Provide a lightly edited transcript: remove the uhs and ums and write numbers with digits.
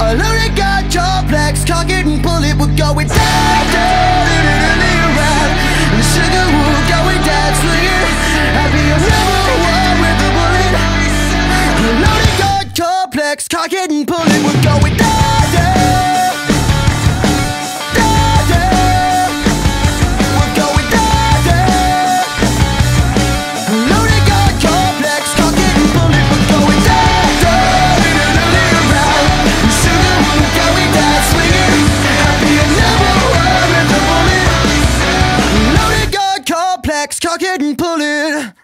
A loaded gun complex, cock it and pull it, we're going down, down, around. And sugar, we're going down, swinging. I'll be a number one with a bullet. A loaded gun complex, cock it and pull it, we're going down, down, down, down. We're going down, down. A loaded gun complex, cock it and pull it, we're going down, down, around. And sugar, we're going down, swinging. I'll be a number one with a bullet. A loaded gun complex, cock it and pull it.